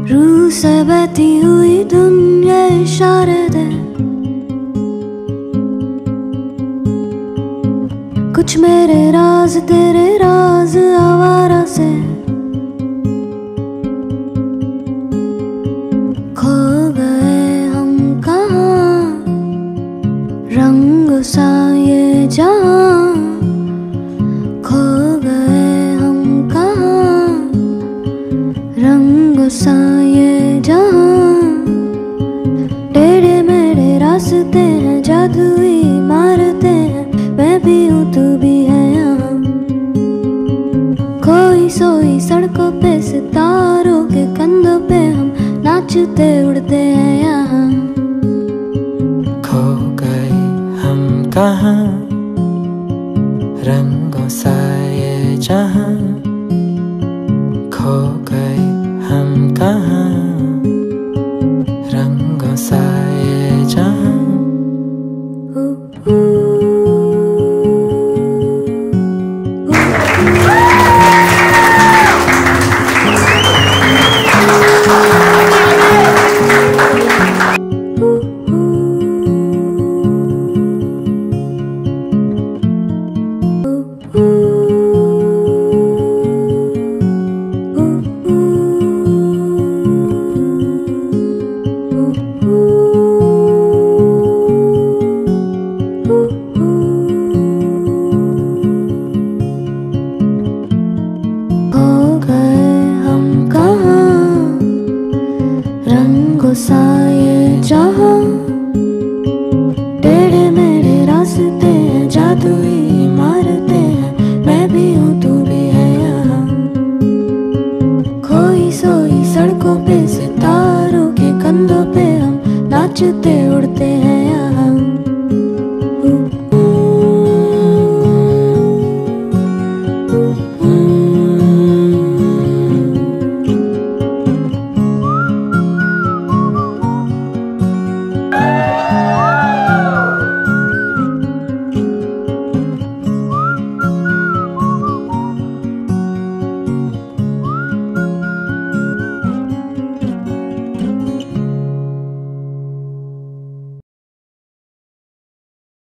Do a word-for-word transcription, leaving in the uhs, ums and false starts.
रूह से बहती हुई धुन ये इशारे दे, कुछ मेरे राज तेरे राज आवारा से। खो गए हम कहाँ रंग सा ये जहाँ, खो गए हम कहाँ रंग सा ये जहाँ। टेढ़े मेढ़े रास्ते हैं जादुई मारते हैं, मैं भी हूँ तू भी है यहाँ। खोई सोई सड़कों पे सितारों के कंधों पे हम नाचते उड़ते हैं यहाँ। खो गए हम कहाँ रंगों सा ये जहाँ, खो गए हम कहाँ रंगों सा ये जहाँ। रंगों सा